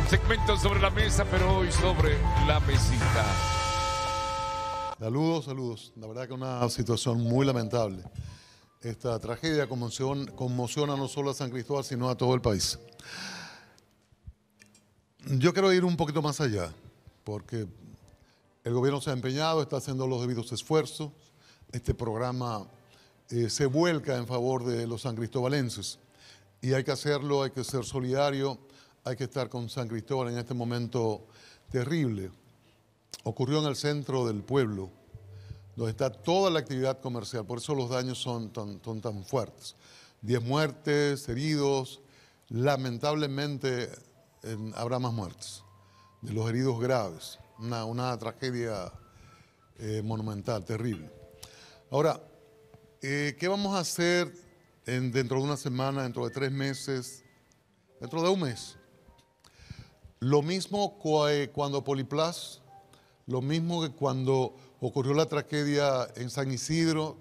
Segmento sobre la mesa, pero hoy sobre la mesita. Saludos, saludos. La verdad que una situación muy lamentable. Esta tragedia conmociona no solo a San Cristóbal, sino a todo el país. Yo quiero ir un poquito más allá, porque el gobierno se ha empeñado, está haciendo los debidos esfuerzos. Este programa se vuelca en favor de los sancristobalenses. Y hay que hacerlo, hay que ser solidario, hay que estar con San Cristóbal en este momento terrible. Ocurrió en el centro del pueblo, donde está toda la actividad comercial, por eso los daños son tan fuertes. 10 muertes, heridos, lamentablemente habrá más muertes, de los heridos graves, una tragedia monumental, terrible. Ahora, ¿qué vamos a hacer dentro de una semana, dentro de 3 meses, dentro de un mes? Lo mismo cuando Poliplas, lo mismo que cuando ocurrió la tragedia en San Isidro,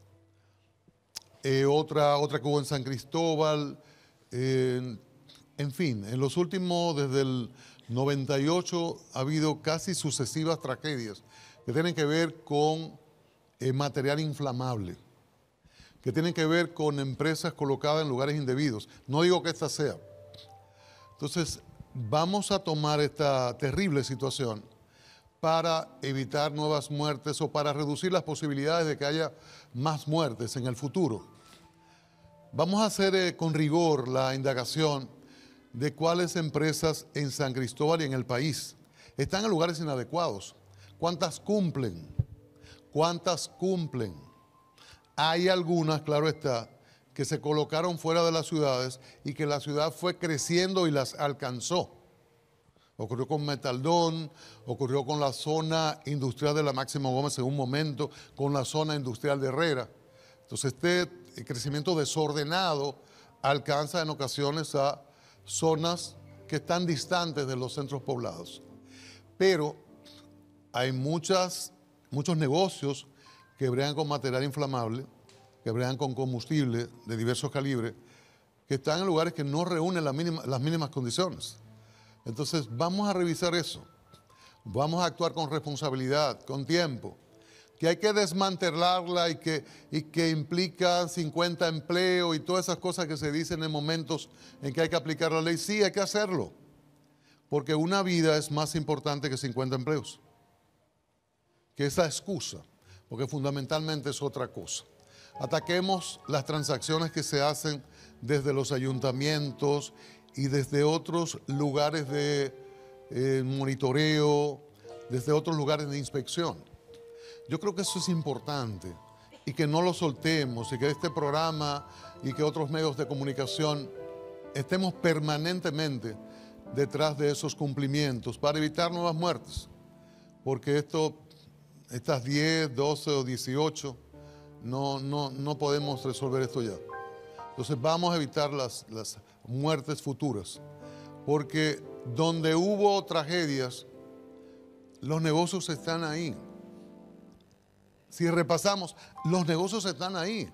otra que hubo en San Cristóbal, en fin, en los últimos, desde el 98, ha habido casi sucesivas tragedias que tienen que ver con material inflamable, que tienen que ver con empresas colocadas en lugares indebidos. No digo que esta sea. Entonces, vamos a tomar esta terrible situación para evitar nuevas muertes o para reducir las posibilidades de que haya más muertes en el futuro. Vamos a hacer con rigor la indagación de cuáles empresas en San Cristóbal y en el país están en lugares inadecuados. ¿Cuántas cumplen? ¿Cuántas cumplen? Hay algunas, claro está, que se colocaron fuera de las ciudades y que la ciudad fue creciendo y las alcanzó. Ocurrió con Metaldón, ocurrió con la zona industrial de la Máximo Gómez en un momento, con la zona industrial de Herrera. Entonces este crecimiento desordenado alcanza en ocasiones a zonas que están distantes de los centros poblados. Pero hay muchos negocios que bregan con material inflamable, que bregan con combustible de diversos calibres, que están en lugares que no reúnen las mínimas condiciones. Entonces vamos a revisar eso, vamos a actuar con responsabilidad, con tiempo, que hay que desmantelarla y que implica 50 empleos y todas esas cosas que se dicen en momentos en que hay que aplicar la ley. Sí, hay que hacerlo, porque una vida es más importante que 50 empleos, que esa excusa, porque fundamentalmente es otra cosa. Ataquemos las transacciones que se hacen desde los ayuntamientos y desde otros lugares de monitoreo, desde otros lugares de inspección. Yo creo que eso es importante y que no lo soltemos y que este programa y que otros medios de comunicación estemos permanentemente detrás de esos cumplimientos para evitar nuevas muertes, porque estas 10, 12 o 18, no podemos resolver esto ya. Entonces vamos a evitar las muertes futuras, porque donde hubo tragedias, los negocios están ahí. Si repasamos, los negocios están ahí,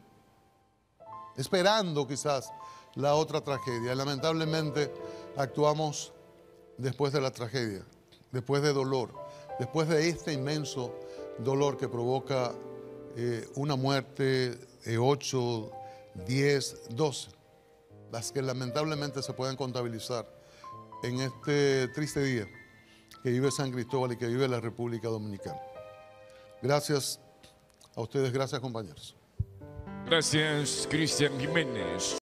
esperando quizás la otra tragedia. Lamentablemente actuamos después de la tragedia, después de dolor, después de este inmenso dolor que provoca una muerte de 8, 10, 12, las que lamentablemente se pueden contabilizar en este triste día que vive San Cristóbal y que vive la República Dominicana. Gracias a ustedes, gracias compañeros. Gracias, Cristian Jiménez.